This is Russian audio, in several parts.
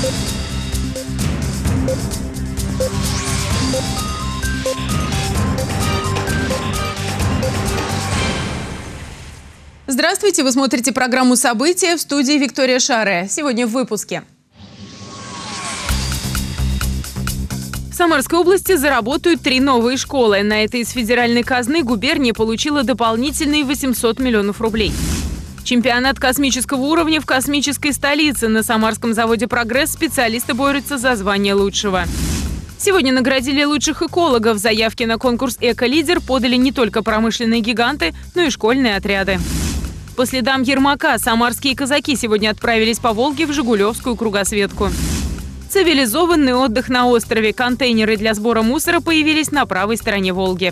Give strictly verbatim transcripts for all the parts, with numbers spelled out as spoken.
Здравствуйте! Вы смотрите программу «События», в студии Виктория Шаре. Сегодня в выпуске. В Самарской области заработают три новые школы. На это из федеральной казны губерния получила дополнительные восемьсот миллионов рублей. Чемпионат космического уровня в космической столице. На Самарском заводе «Прогресс» специалисты борются за звание лучшего. Сегодня наградили лучших экологов. Заявки на конкурс «Эко-лидер» подали не только промышленные гиганты, но и школьные отряды. По следам Ермака самарские казаки сегодня отправились по Волге в Жигулевскую кругосветку. Цивилизованный отдых на острове. Контейнеры для сбора мусора появились на правой стороне Волги.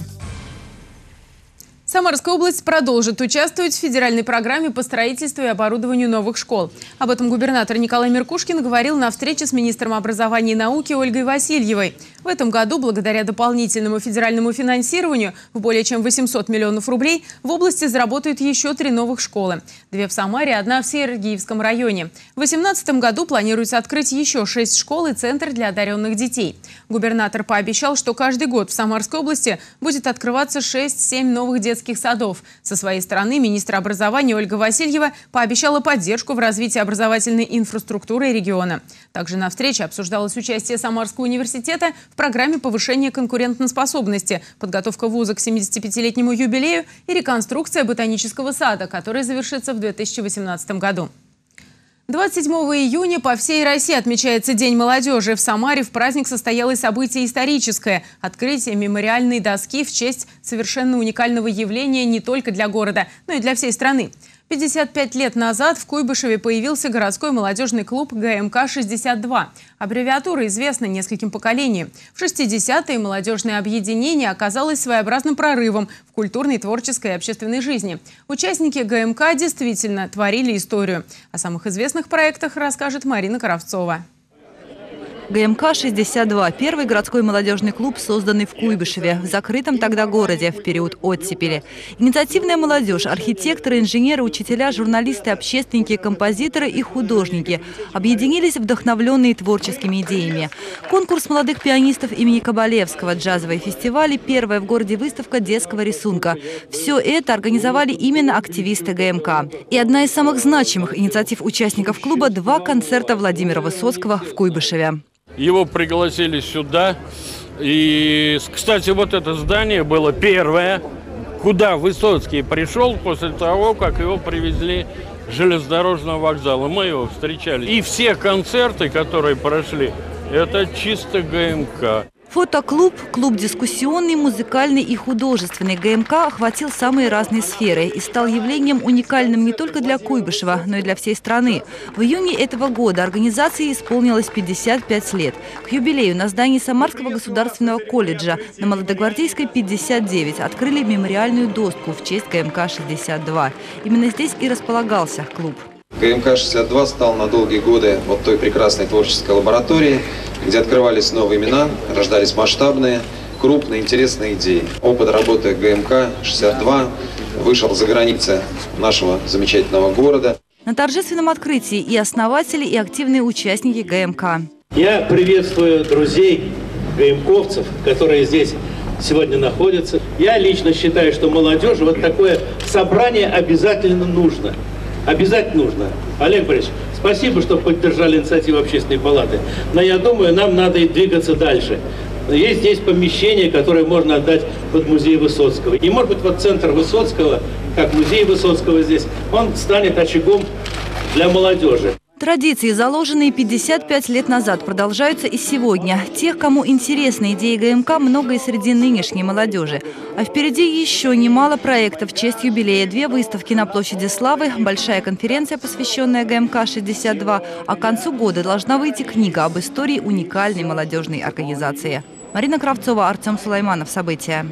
Самарская область продолжит участвовать в федеральной программе по строительству и оборудованию новых школ. Об этом губернатор Николай Меркушкин говорил на встрече с министром образования и науки Ольгой Васильевой. В этом году, благодаря дополнительному федеральному финансированию в более чем восемьсот миллионов рублей, в области заработают еще три новых школы. Две в Самаре, одна в Сергиевском районе. В две тысячи восемнадцатом году планируется открыть еще шесть школ и центр для одаренных детей. Губернатор пообещал, что каждый год в Самарской области будет открываться шесть-семь новых детских садов. Со своей стороны министр образования Ольга Васильева пообещала поддержку в развитии образовательной инфраструктуры региона. Также на встрече обсуждалось участие Самарского университета в программе повышения конкурентоспособности, подготовка вуза к семидесятипятилетнему юбилею и реконструкция ботанического сада, который завершится в две тысячи восемнадцатом году. двадцать седьмого июня по всей России отмечается День молодежи. В Самаре в праздник состоялось событие историческое – открытие мемориальной доски в честь совершенно уникального явления не только для города, но и для всей страны. пятьдесят пять лет назад в Куйбышеве появился городской молодежный клуб гэ эм ка шестьдесят два. Аббревиатура известна нескольким поколениям. В шестидесятые молодежное объединение оказалось своеобразным прорывом в культурной, творческой и общественной жизни. Участники гэ эм ка действительно творили историю. О самых известных проектах расскажет Марина Кравцова. гэ эм ка шестьдесят два – первый городской молодежный клуб, созданный в Куйбышеве, в закрытом тогда городе в период оттепели. Инициативная молодежь – архитекторы, инженеры, учителя, журналисты, общественники, композиторы и художники – объединились, вдохновленные творческими идеями. Конкурс молодых пианистов имени Кабалевского, джазовые фестивали, первая в городе выставка детского рисунка. Все это организовали именно активисты гэ эм ка. И одна из самых значимых инициатив участников клуба – два концерта Владимира Высоцкого в Куйбышеве. Его пригласили сюда. И, кстати, вот это здание было первое, куда Высоцкий пришел после того, как его привезли с железнодорожного вокзала. Мы его встречали. И все концерты, которые прошли, это чисто гэ эм ка. Фотоклуб, клуб дискуссионный, музыкальный и художественный гэ эм ка охватил самые разные сферы и стал явлением уникальным не только для Куйбышева, но и для всей страны. В июне этого года организации исполнилось пятьдесят пять лет. К юбилею на здании Самарского государственного колледжа на Молодогвардейской пятьдесят девять открыли мемориальную доску в честь гэ эм ка шестьдесят два. Именно здесь и располагался клуб. гэ эм ка шестьдесят два стал на долгие годы вот той прекрасной творческой лабораторией, где открывались новые имена, рождались масштабные, крупные, интересные идеи. Опыт работы гэ эм ка шестьдесят два вышел за границы нашего замечательного города. На торжественном открытии и основатели, и активные участники гэ эм ка. Я приветствую друзей гэ эм ковцев, которые здесь сегодня находятся. Я лично считаю, что молодежи вот такое собрание обязательно нужно. Обязательно нужно. Олег Борисович, спасибо, что поддержали инициативу Общественной палаты. Но я думаю, нам надо и двигаться дальше. Есть здесь помещение, которое можно отдать под музей Высоцкого. И может быть вот центр Высоцкого, как музей Высоцкого здесь, он станет очагом для молодежи. Традиции, заложенные пятьдесят пять лет назад, продолжаются и сегодня. Тех, кому интересны идеи гэ эм ка, много и среди нынешней молодежи. А впереди еще немало проектов в честь юбилея. Две выставки на площади Славы, большая конференция, посвященная гэ эм ка шестьдесят два. А к концу года должна выйти книга об истории уникальной молодежной организации. Марина Кравцова, Артем Сулайманов. События.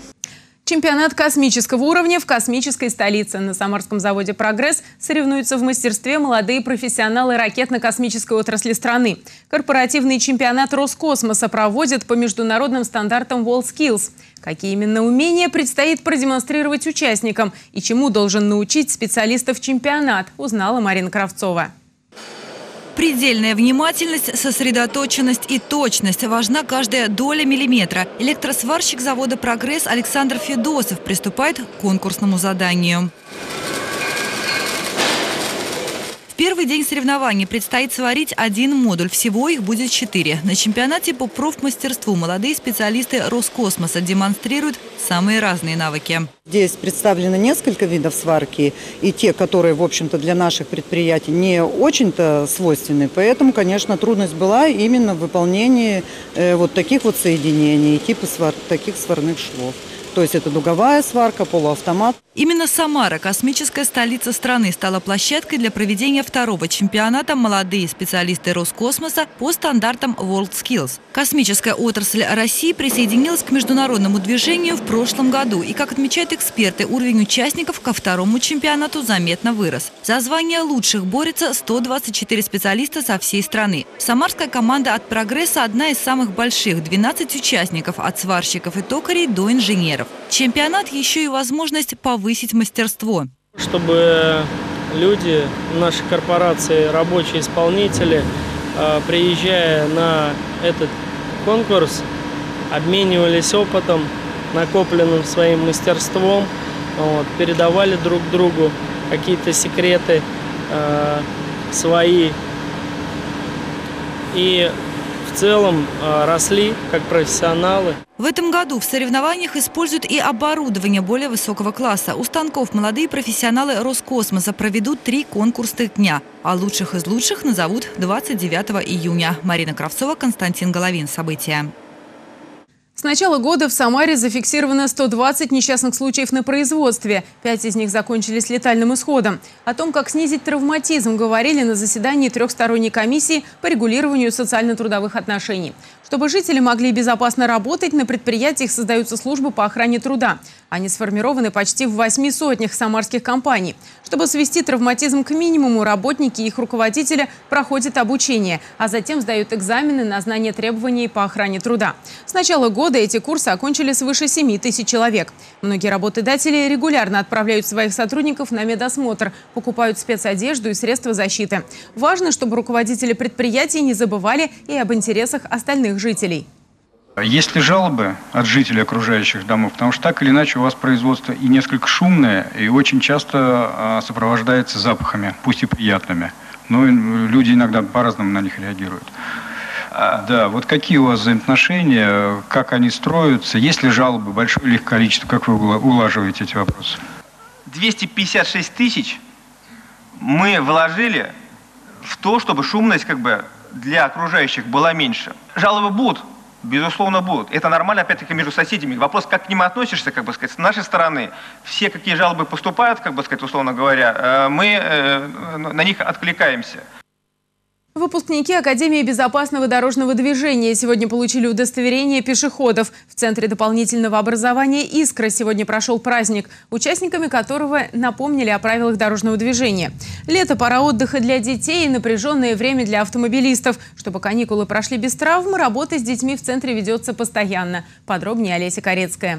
Чемпионат космического уровня в космической столице. На Самарском заводе «Прогресс» соревнуются в мастерстве молодые профессионалы ракетно-космической отрасли страны. Корпоративный чемпионат Роскосмоса проводят по международным стандартам WorldSkills. Какие именно умения предстоит продемонстрировать участникам и чему должен научить специалистов чемпионат, узнала Марина Кравцова. Предельная внимательность, сосредоточенность и точность. Важна каждая доля миллиметра. Электросварщик завода «Прогресс» Александр Федосов приступает к конкурсному заданию. В первый день соревнований предстоит сварить один модуль. Всего их будет четыре. На чемпионате по профмастерству молодые специалисты Роскосмоса демонстрируют самые разные навыки. Здесь представлено несколько видов сварки, и те, которые, в общем-то, для наших предприятий не очень-то свойственны. Поэтому, конечно, трудность была именно в выполнении э, вот таких вот соединений, типа свар, таких сварных швов. То есть это дуговая сварка, полуавтомат. Именно Самара, космическая столица страны, стала площадкой для проведения второго чемпионата «Молодые специалисты Роскосмоса» по стандартам WorldSkills. Космическая отрасль России присоединилась к международному движению в прошлом году. И, как отмечают эксперты, уровень участников ко второму чемпионату заметно вырос. За звание лучших борются сто двадцать четыре специалиста со всей страны. Самарская команда от «Прогресса» одна из самых больших – двенадцать участников, от сварщиков и токарей до инженеров. Чемпионат еще и возможность повысить мастерство. Чтобы люди, наши корпорации, рабочие исполнители, приезжая на этот конкурс, обменивались опытом, накопленным своим мастерством, вот, передавали друг другу какие-то секреты э, свои и в целом э, росли как профессионалы. В этом году в соревнованиях используют и оборудование более высокого класса. У станков молодые профессионалы Роскосмоса проведут три конкурсных дня, а лучших из лучших назовут двадцать девятого июня. Марина Кравцова, Константин Головин. События. С начала года в Самаре зафиксировано сто двадцать несчастных случаев на производстве. Пять из них закончились летальным исходом. О том, как снизить травматизм, говорили на заседании трехсторонней комиссии по регулированию социально-трудовых отношений. Чтобы жители могли безопасно работать, на предприятиях создаются службы по охране труда. Они сформированы почти в восьми сотнях самарских компаний. Чтобы свести травматизм к минимуму, работники и их руководители проходят обучение, а затем сдают экзамены на знание требований по охране труда. С начала года эти курсы окончили свыше семи тысяч человек. Многие работодатели регулярно отправляют своих сотрудников на медосмотр, покупают спецодежду и средства защиты. Важно, чтобы руководители предприятий не забывали и об интересах остальных жителей. Есть ли жалобы от жителей окружающих домов? Потому что так или иначе у вас производство и несколько шумное, и очень часто сопровождается запахами, пусть и приятными. Но люди иногда по-разному на них реагируют. Да, вот какие у вас взаимоотношения, как они строятся, есть ли жалобы, большое ли их количество, как вы улаживаете эти вопросы? двести пятьдесят шесть тысяч мы вложили в то, чтобы шумность как бы для окружающих была меньше. Жалобы будут, безусловно будут. Это нормально, опять-таки, между соседями. Вопрос, как к ним относишься, как бы сказать, с нашей стороны. Все, какие жалобы поступают, как бы сказать, условно говоря, мы на них откликаемся. Выпускники Академии безопасного дорожного движения сегодня получили удостоверение пешеходов. В Центре дополнительного образования «Искра» сегодня прошел праздник, участниками которого напомнили о правилах дорожного движения. Лето – пора отдыха для детей и напряженное время для автомобилистов. Чтобы каникулы прошли без травм, работа с детьми в Центре ведется постоянно. Подробнее Олеся Корецкая.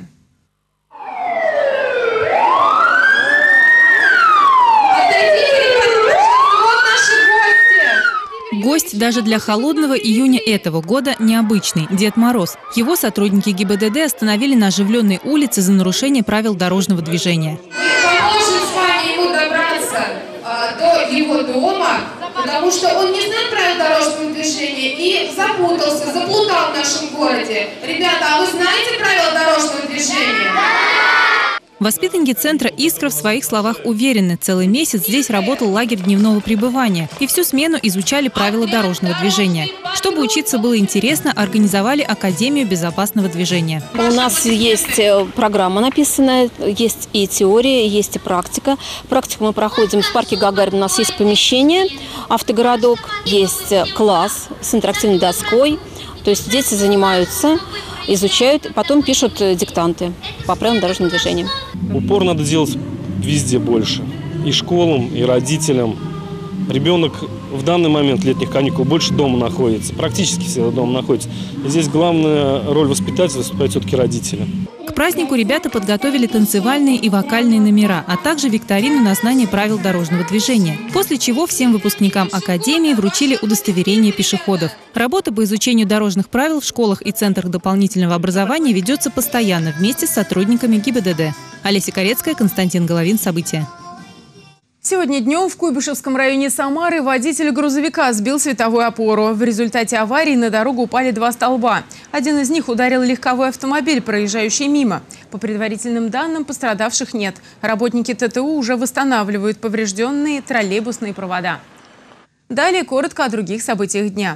Гость даже для холодного июня этого года необычный – Дед Мороз. Его сотрудники ГИБДД остановили на оживленной улице за нарушение правил дорожного движения. Мы поможем с вами ему добраться а, до его дома, потому что он не знает правил дорожного движения и запутался, заплутал в нашем городе. Ребята, а вы знаете правила дорожного движения? Воспитанники центра «Искра» в своих словах уверены, целый месяц здесь работал лагерь дневного пребывания. И всю смену изучали правила дорожного движения. Чтобы учиться было интересно, организовали Академию безопасного движения. У нас есть программа написанная, есть и теория, есть и практика. Практику мы проходим в парке Гагарина. У нас есть помещение, автогородок, есть класс с интерактивной доской. То есть дети занимаются, изучают, потом пишут диктанты по правилам дорожного движения. Упор надо делать везде больше. И школам, и родителям. Ребенок в данный момент летних каникул больше дома находится, практически всегда дома находится. И здесь главная роль воспитателя выступает все-таки родители. К празднику ребята подготовили танцевальные и вокальные номера, а также викторину на знание правил дорожного движения. После чего всем выпускникам академии вручили удостоверение пешеходов. Работа по изучению дорожных правил в школах и центрах дополнительного образования ведется постоянно вместе с сотрудниками ГИБДД. Олеся Корецкая, Константин Головин. События. Сегодня днем в Куйбышевском районе Самары водитель грузовика сбил световую опору. В результате аварии на дорогу упали два столба. Один из них ударил легковой автомобиль, проезжающий мимо. По предварительным данным, пострадавших нет. Работники ТТУ уже восстанавливают поврежденные троллейбусные провода. Далее коротко о других событиях дня.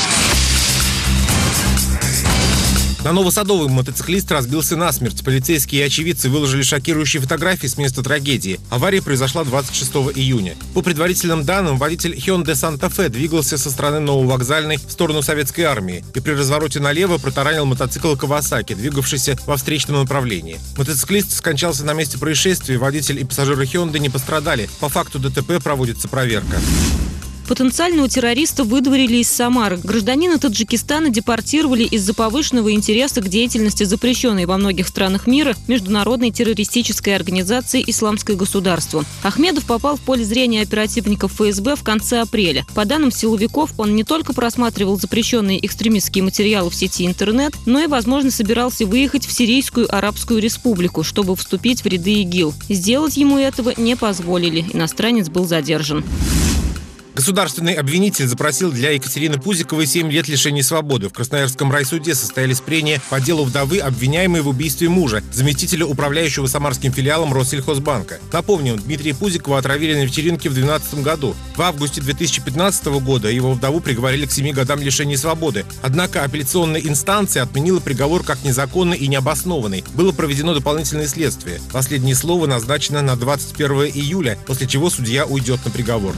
На Новосадовом мотоциклист разбился насмерть. Полицейские и очевидцы выложили шокирующие фотографии с места трагедии. Авария произошла двадцать шестого июня. По предварительным данным, водитель Hyundai Santa Fe двигался со стороны Нововокзальной в сторону Советской армии и при развороте налево протаранил мотоцикл Kawasaki, двигавшийся во встречном направлении. Мотоциклист скончался на месте происшествия, водитель и пассажиры Hyundai не пострадали. По факту ДТП проводится проверка. Потенциального террориста выдворили из Самары. Гражданина Таджикистана депортировали из-за повышенного интереса к деятельности, запрещенной во многих странах мира, международной террористической организации «Исламское государство». Ахмедов попал в поле зрения оперативников ФСБ в конце апреля. По данным силовиков, он не только просматривал запрещенные экстремистские материалы в сети интернет, но и, возможно, собирался выехать в Сирийскую Арабскую Республику, чтобы вступить в ряды ИГИЛ. Сделать ему этого не позволили. Иностранец был задержан. Государственный обвинитель запросил для Екатерины Пузиковой семь лет лишения свободы. В Красноярском райсуде состоялись прения по делу вдовы, обвиняемой в убийстве мужа, заместителя управляющего самарским филиалом Россельхозбанка. Напомним, Дмитрия Пузикова отравили на вечеринке в две тысячи двенадцатом году. В августе две тысячи пятнадцатого года его вдову приговорили к семи годам лишения свободы. Однако апелляционная инстанция отменила приговор как незаконный и необоснованный. Было проведено дополнительное следствие. Последнее слово назначено на двадцать первое июля, после чего судья уйдет на приговор.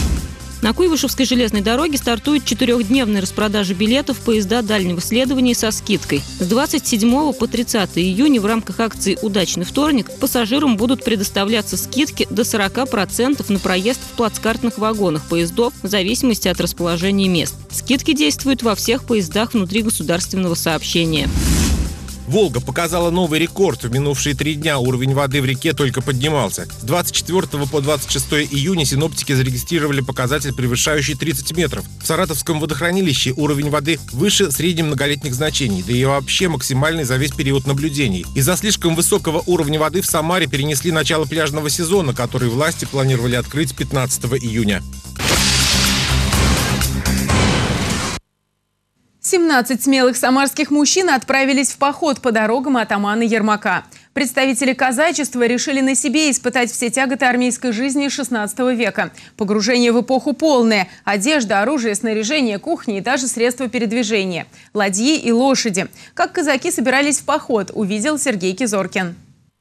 На Куйбышевской железной дороге стартует четырехдневная распродажа билетов в поезда дальнего следования со скидкой. С двадцать седьмого по тридцатое июня в рамках акции «Удачный вторник» пассажирам будут предоставляться скидки до сорока процентов на проезд в плацкартных вагонах поездов в зависимости от расположения мест. Скидки действуют во всех поездах внутригосударственного сообщения. Волга показала новый рекорд. В минувшие три дня уровень воды в реке только поднимался. С двадцать четвёртого по двадцать шестое июня синоптики зарегистрировали показатель, превышающий тридцать метров. В Саратовском водохранилище уровень воды выше среднемноголетних значений, да и вообще максимальный за весь период наблюдений. Из-за слишком высокого уровня воды в Самаре перенесли начало пляжного сезона, который власти планировали открыть пятнадцатого июня. семнадцать смелых самарских мужчин отправились в поход по дорогам атамана Ермака. Представители казачества решили на себе испытать все тяготы армейской жизни шестнадцатого века. Погружение в эпоху полное. Одежда, оружие, снаряжение, кухня и даже средства передвижения. Ладьи и лошади. Как казаки собирались в поход, увидел Сергей Кизоркин.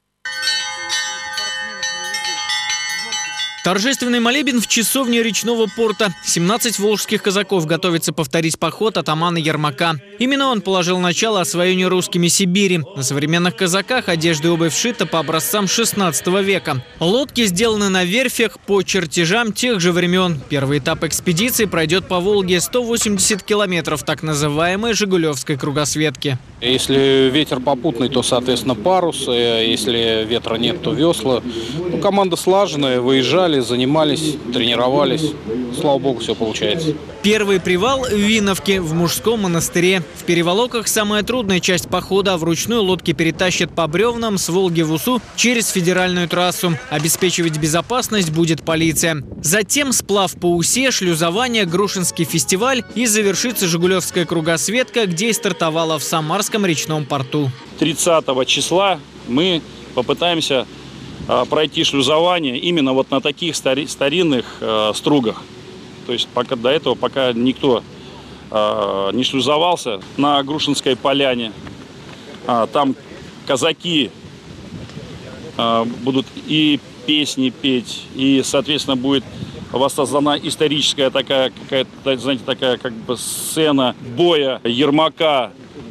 Торжественный молебен в часовне речного порта. семнадцать волжских казаков готовятся повторить поход атамана Ермака. Именно он положил начало освоению русскими Сибири. На современных казаках одежда и обувь шита по образцам шестнадцатого века. Лодки сделаны на верфях по чертежам тех же времен. Первый этап экспедиции пройдет по Волге сто восемьдесят километров так называемой Жигулевской кругосветки. Если ветер попутный, то, соответственно, парус. Если ветра нет, то весла. Ну, команда слаженная, выезжали, занимались, тренировались. Слава богу, все получается. Первый привал в Виновке в мужском монастыре. В Переволоках самая трудная часть похода. Вручную лодки перетащат по бревнам с Волги в Усу через федеральную трассу. Обеспечивать безопасность будет полиция. Затем сплав по Усе, шлюзование, Грушинский фестиваль и завершится Жигулевская кругосветка, где и стартовала в Самарском речном порту. тридцатого числа мы попытаемся а, пройти шлюзование именно вот на таких стари, старинных а, стругах. То есть пока до этого пока никто а, не шлюзовался на Грушинской поляне. А, там казаки а, будут и песни петь, и, соответственно, будет воссоздана историческая такая какая-то, знаете, такая как бы сцена боя Ермака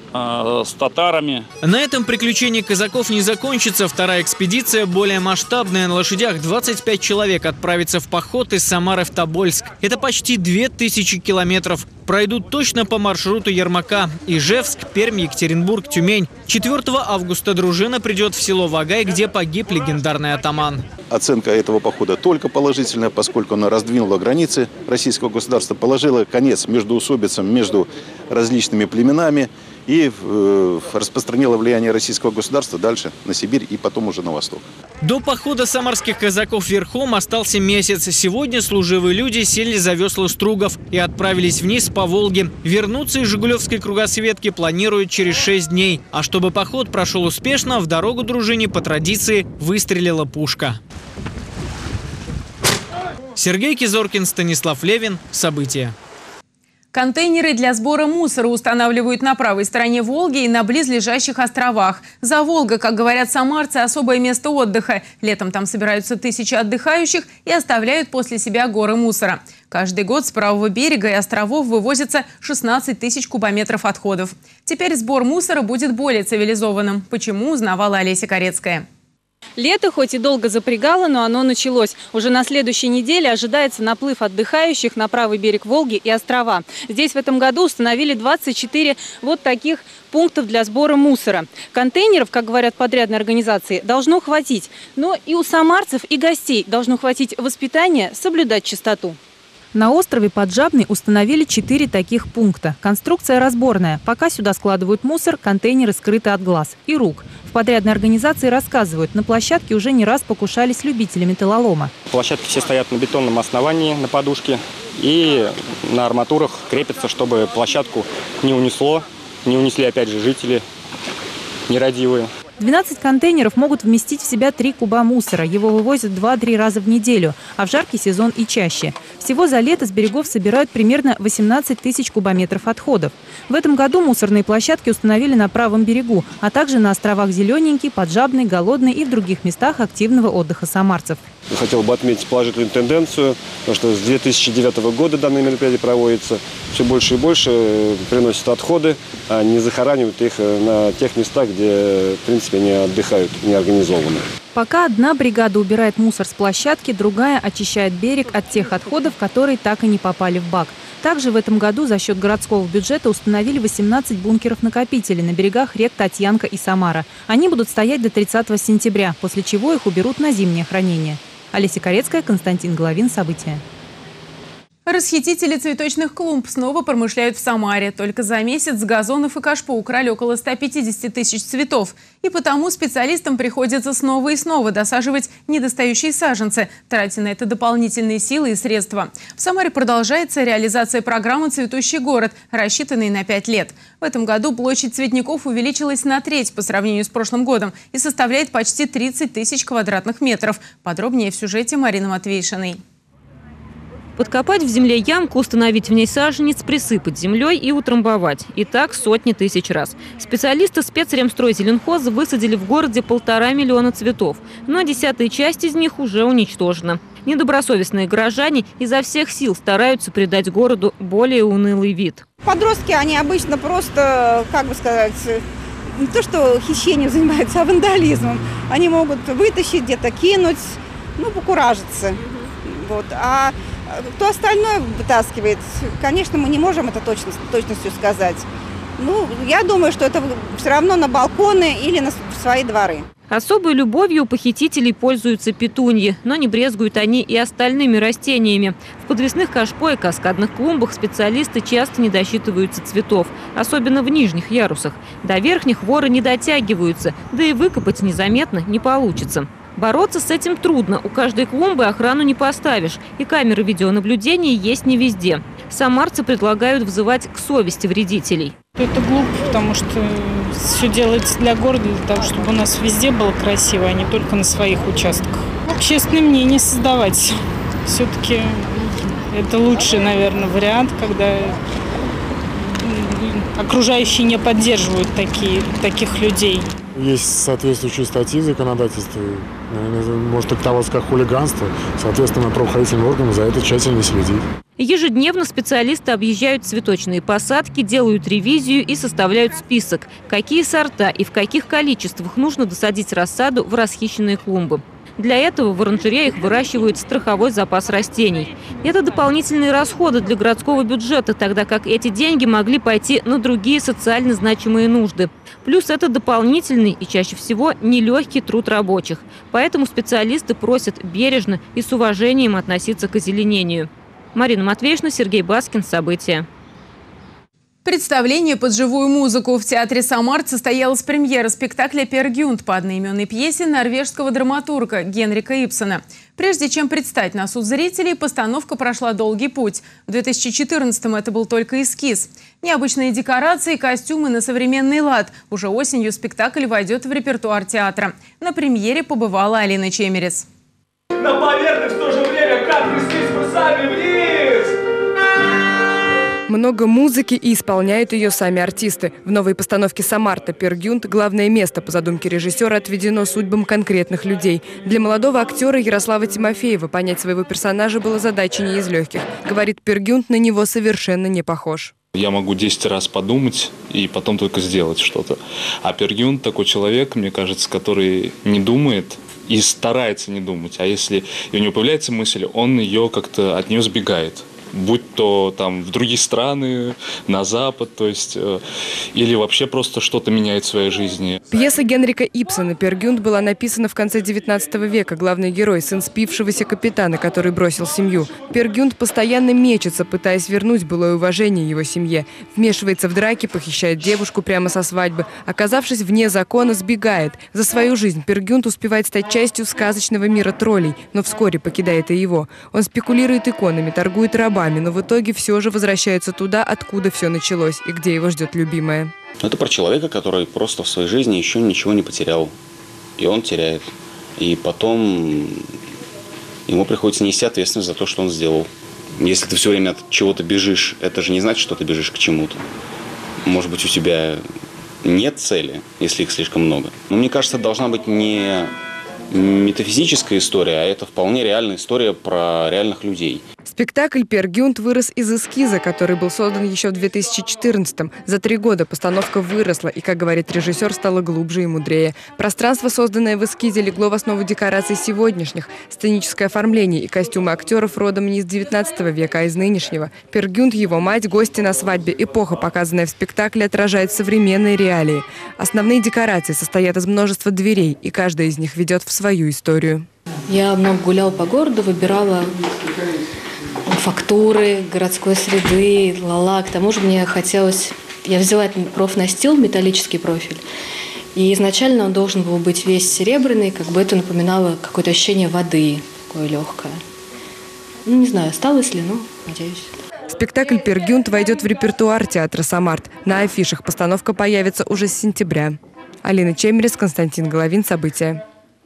э, с татарами. На этом приключения казаков не закончится. Вторая экспедиция, более масштабная, на лошадях двадцать пять человек, отправится в поход из Самары в Тобольск. Это почти две тысячи километров. Пройдут точно по маршруту Ермака. Ижевск, Пермь, Екатеринбург, Тюмень. четвёртого августа дружина придет в село Вагай, где погиб легендарный атаман. Оценка этого похода только положительная, поскольку она раздвинула границы российского государства, положила конец междоусобицам между различными племенами и э, распространила влияние российского государства дальше на Сибирь и потом уже на восток. До похода самарских казаков верхом остался месяц. Сегодня служивые люди сели за весла стругов и отправились вниз по Волге. Вернуться из Жигулевской кругосветки планируют через шесть дней. А чтобы поход прошел успешно, в дорогу дружине по традиции выстрелила пушка. Сергей Кизоркин, Станислав Левин. События. Контейнеры для сбора мусора устанавливают на правой стороне Волги и на близлежащих островах. За Волга, как говорят самарцы, особое место отдыха. Летом там собираются тысячи отдыхающих и оставляют после себя горы мусора. Каждый год с правого берега и островов вывозится шестнадцать тысяч кубометров отходов. Теперь сбор мусора будет более цивилизованным. Почему, узнавала Олеся Корецкая. Лето хоть и долго запрягало, но оно началось. Уже на следующей неделе ожидается наплыв отдыхающих на правый берег Волги и острова. Здесь в этом году установили двадцать четыре вот таких пунктов для сбора мусора. Контейнеров, как говорят подрядные организации, должно хватить. Но и у самарцев, и гостей должно хватить воспитания соблюдать чистоту. На острове Поджабный установили четыре таких пункта. Конструкция разборная. Пока сюда складывают мусор, контейнеры скрыты от глаз и рук. В подрядной организации рассказывают, на площадке уже не раз покушались любители металлолома. Площадки все стоят на бетонном основании, на подушке. И на арматурах крепятся, чтобы площадку не унесло. Не унесли, опять же, жители нерадивые. двенадцать контейнеров могут вместить в себя три куба мусора. Его вывозят два-три раза в неделю, а в жаркий сезон и чаще. Всего за лето с берегов собирают примерно восемнадцать тысяч кубометров отходов. В этом году мусорные площадки установили на правом берегу, а также на островах Зелененький, Поджабный, Голодный и в других местах активного отдыха самарцев. Я хотел бы отметить положительную тенденцию, потому что с две тысячи девятого года данное мероприятие проводится. Все больше и больше приносят отходы, а не захоранивают их на тех местах, где, в принципе, они отдыхают неорганизованно. Пока одна бригада убирает мусор с площадки, другая очищает берег от тех отходов, которые так и не попали в бак. Также в этом году за счет городского бюджета установили восемнадцать бункеров-накопителей на берегах рек Татьянка и Самара. Они будут стоять до тридцатого сентября, после чего их уберут на зимнее хранение. Олеся Корецкая, Константин Головин. События. Расхитители цветочных клумб снова промышляют в Самаре. Только за месяц с газонов и кашпо украли около ста пятидесяти тысяч цветов. И потому специалистам приходится снова и снова досаживать недостающие саженцы, тратя на это дополнительные силы и средства. В Самаре продолжается реализация программы «Цветущий город», рассчитанной на пять лет. В этом году площадь цветников увеличилась на треть по сравнению с прошлым годом и составляет почти тридцать тысяч квадратных метров. Подробнее в сюжете Марины Матвейшиной. Подкопать в земле ямку, установить в ней саженец, присыпать землей и утрамбовать. И так сотни тысяч раз. Специалисты спецремстройзеленхоза высадили в городе полтора миллиона цветов. Но десятая часть из них уже уничтожена. Недобросовестные горожане изо всех сил стараются придать городу более унылый вид. Подростки, они обычно просто, как бы сказать, не то что хищением занимаются, а вандализмом. Они могут вытащить, где-то кинуть, ну, покуражиться. Вот. А кто остальное вытаскивает, конечно, мы не можем это точно, точностью сказать. Ну, я думаю, что это все равно на балконы или на свои дворы. Особой любовью у похитителей пользуются петуньи, но не брезгуют они и остальными растениями. В подвесных кашпо и каскадных клумбах специалисты часто не досчитываются цветов, особенно в нижних ярусах. До верхних воры не дотягиваются, да и выкопать незаметно не получится. Бороться с этим трудно. У каждой клумбы охрану не поставишь. И камеры видеонаблюдения есть не везде. Самарцы предлагают взывать к совести вредителей. Это глупо, потому что все делается для города, для того, чтобы у нас везде было красиво, а не только на своих участках. Общественное мнение создавать. Все-таки это лучший, наверное, вариант, когда окружающие не поддерживают такие, таких людей. Есть соответствующие статьи в законодательстве, может трактоваться как хулиганство. Соответственно, правоохранительные органы за это тщательно следят. Ежедневно специалисты объезжают цветочные посадки, делают ревизию и составляют список, какие сорта и в каких количествах нужно досадить рассаду в расхищенные клумбы. Для этого в оранжереях выращивают страховой запас растений. Это дополнительные расходы для городского бюджета, тогда как эти деньги могли пойти на другие социально значимые нужды. Плюс это дополнительный и чаще всего нелегкий труд рабочих. Поэтому специалисты просят бережно и с уважением относиться к озеленению. Марина Матвеевна, Сергей Баскин. События. Представление под живую музыку в театре «Самарт» состоялась премьера спектакля «Пер Гюнт» по одноименной пьесе норвежского драматурга Генрика Ибсена. Прежде чем предстать на суд зрителей, постановка прошла долгий путь. В две тысячи четырнадцатом это был только эскиз. Необычные декорации, костюмы на современный лад. Уже осенью спектакль войдет в репертуар театра. На премьере побывала Алина Чемерис. На поверхность в то же время, как нестись мы сами вниз! Много музыки и исполняют ее сами артисты. В новой постановке «Самарта» «Пер Гюнт» главное место по задумке режиссера отведено судьбам конкретных людей. Для молодого актера Ярослава Тимофеева понять своего персонажа было задачей не из легких. Говорит, Пер Гюнт на него совершенно не похож. Я могу десять раз подумать и потом только сделать что-то. А Пер Гюнт такой человек, мне кажется, который не думает и старается не думать. А если у него появляется мысль, он ее как-то от нее сбегает. Будь то там в другие страны, на Запад, то есть, э, или вообще просто что-то меняет в своей жизни. Пьеса Генрика Ибсена «Пер Гюнт» была написана в конце девятнадцатого века. Главный герой – сын спившегося капитана, который бросил семью. Пер Гюнт постоянно мечется, пытаясь вернуть былое уважение его семье. Вмешивается в драки, похищает девушку прямо со свадьбы. Оказавшись вне закона, сбегает. За свою жизнь Пер Гюнт успевает стать частью сказочного мира троллей, но вскоре покидает и его. Он спекулирует иконами, торгует рабами, но в итоге все же возвращается туда, откуда все началось и где его ждет любимая. Это про человека, который просто в своей жизни еще ничего не потерял. И он теряет. И потом ему приходится нести ответственность за то, что он сделал. Если ты все время от чего-то бежишь, это же не значит, что ты бежишь к чему-то. Может быть, у тебя нет цели, если их слишком много. Но мне кажется, это должна быть не метафизическая история, а это вполне реальная история про реальных людей. Спектакль «Пер Гюнт» вырос из эскиза, который был создан еще в две тысячи четырнадцатом. За три года постановка выросла и, как говорит режиссер, стала глубже и мудрее. Пространство, созданное в эскизе, легло в основу декораций сегодняшних. Сценическое оформление и костюмы актеров родом не из девятнадцатого века, а из нынешнего. Пер Гюнт, его мать, гости на свадьбе. Эпоха, показанная в спектакле, отражает современные реалии. Основные декорации состоят из множества дверей, и каждая из них ведет в свою историю. Я много гуляла по городу, выбирала фактуры, городской среды, ла-ла. К тому же мне хотелось... Я взяла профнастил, металлический профиль. И изначально он должен был быть весь серебряный, как бы это напоминало какое-то ощущение воды, такое легкое. Ну, не знаю, осталось ли, но надеюсь. Спектакль «Пер Гюнт» войдет в репертуар театра «Самарт». На афишах постановка появится уже с сентября. Алина Чемерис, Константин Головин. События.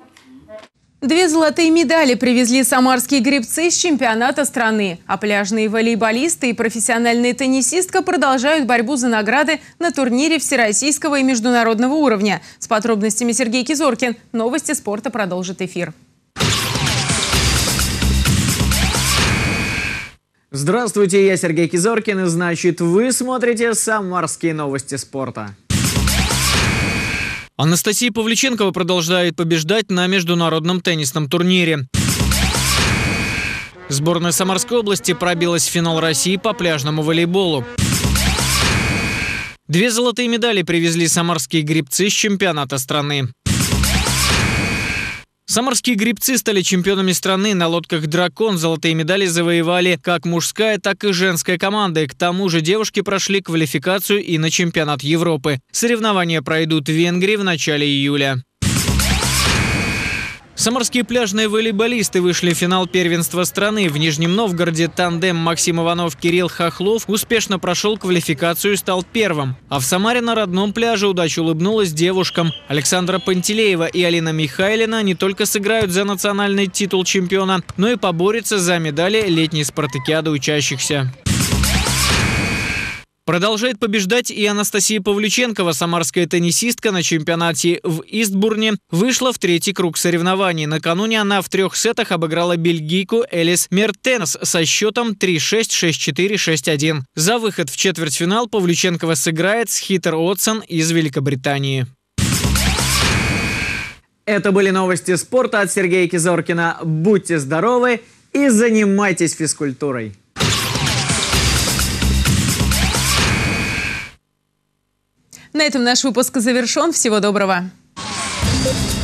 Две золотые медали привезли самарские гребцы с чемпионата страны. А пляжные волейболисты и профессиональная теннисистка продолжают борьбу за награды на турнире всероссийского и международного уровня. С подробностями Сергей Кизоркин. Новости спорта продолжит эфир. Здравствуйте, я Сергей Кизоркин, и значит, вы смотрите «Самарские новости спорта». Анастасия Павличенкова продолжает побеждать на международном теннисном турнире. Сборная Самарской области пробилась в финал России по пляжному волейболу. Две золотые медали привезли самарские гребцы с чемпионата страны. Самарские гребцы стали чемпионами страны на лодках «Дракон». Золотые медали завоевали как мужская, так и женская команды. К тому же девушки прошли квалификацию и на чемпионат Европы. Соревнования пройдут в Венгрии в начале июля. Самарские пляжные волейболисты вышли в финал первенства страны. В Нижнем Новгороде тандем Максим Иванов-Кирилл Хохлов успешно прошел квалификацию и стал первым. А в Самаре на родном пляже удача улыбнулась девушкам. Александра Пантелеева и Алина Михайлина не только сыграют за национальный титул чемпиона, но и поборются за медали летней спартакиады учащихся. Продолжает побеждать и Анастасия Павлюченкова. Самарская теннисистка на чемпионате в Истбурне вышла в третий круг соревнований. Накануне она в трех сетах обыграла бельгийку Элис Мертенс со счетом три шесть, шесть четыре, шесть один. За выход в четвертьфинал Павлюченкова сыграет с Хитер Отсон из Великобритании. Это были новости спорта от Сергея Кизоркина. Будьте здоровы и занимайтесь физкультурой. На этом наш выпуск завершен. Всего доброго.